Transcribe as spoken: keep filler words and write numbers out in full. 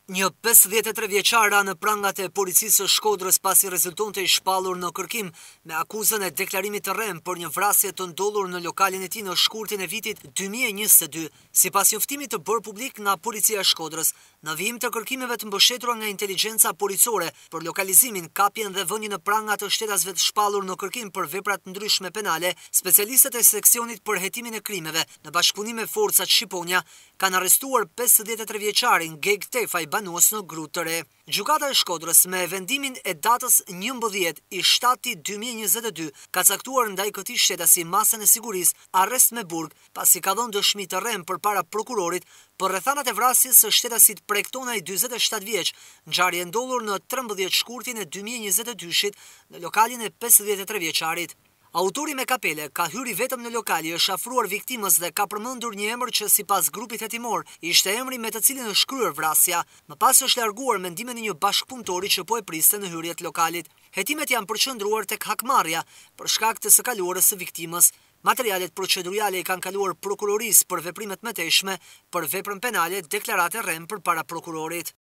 Një pesëdhjetë e tre vjeçara në prangat e policisë së Shkodrës pasi rezultonte i shpallur në kërkim me akuzën e deklarimit të rrem për një vrasje të ndodhur në lokalin e tij në shkurtin e vitit dy mijë e njëzet e dy. Sipas njoftimit të bërë publik nga policia e Shkodrës, në vijim të kërkimeve të mbështetura nga inteligjenca policore për lokalizimin, kapjen dhe vënien në pranga të shtetasve të shpallur në kërkim për vepra të ndryshme penale, specialistët e seksionit për hetimin e krimeve në bashkëpunim me forcat shqiponja kanë arrestuar pesëdhjetë e tre vjeçarin Geg Tefaj banues në Grutë të Re. Gjykata e Shkodrës me vendimin e datës njëmbëdhjetë i shtatit dy mijë e njëzet e dy ka caktuar ndaj këtij shtetasi masën e sigurisë arrest me burg pasi ka dhënë dëshmi të rrem përpara prokurorit për rrethanat e vrasjes së shtetasit Prektonaj dyzet e shtatë vjeç, ngjarje ndodhur në trembëdhjetë shkurtin e dy mijë e njëzet e dyshit në lokalin e pesëdhjetë e tre vjeçarit. Autori me kapele ka hyri vetëm në lokali, është afruar viktimës dhe ka përmendur një emër që sipas grupit hetimor ishte emri me të cilin është kryer vrasja. Më pas është larguar me ndihmën e një bashkëpunëtori që po e priste në hyrje të lokalit. Hetimet janë përqendruar tek hakmarrja për shkak të së kaluarës së viktimës. Materialet procedurale i kanë kaluar prokurorisë për veprimet mëtejshme për veprën penale deklarate rrem përpara prokurorit.